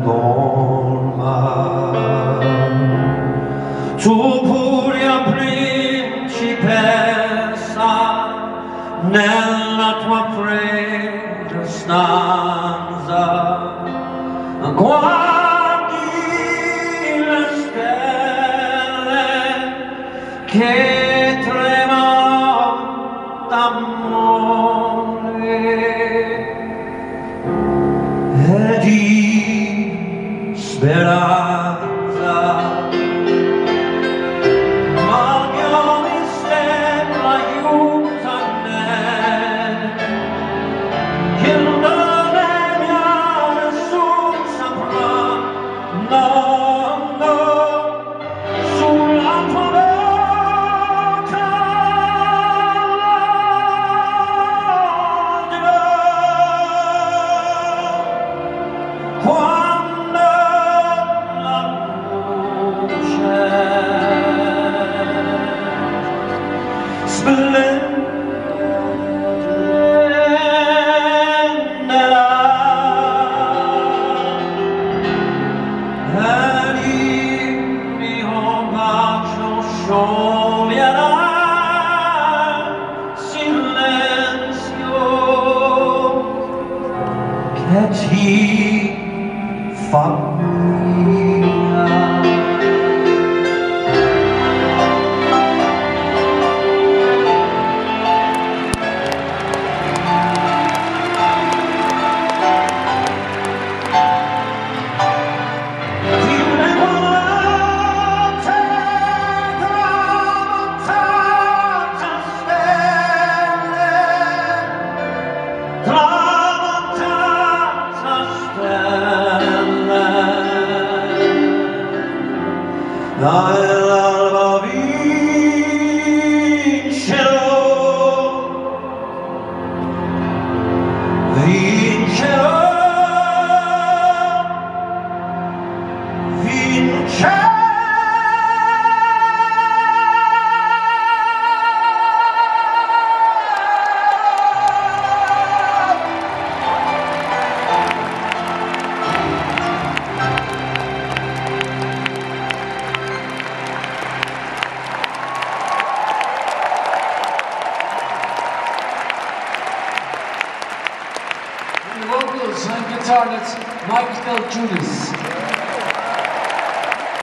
colma. Tu pura principessa, nella tua fredda stanza, guardi le stelle che tremano d'amore e di speranza. Ma il mio mistero aiuta me, che non è mia nessun saprà, no, no, sulla tua bocca quando la luce splenderà ed il mio bacio scioglierà silenzio che ti fa mia. L'alba vincerò, vincerò, vincerò. Vocals and guitar, that's Michael Judas.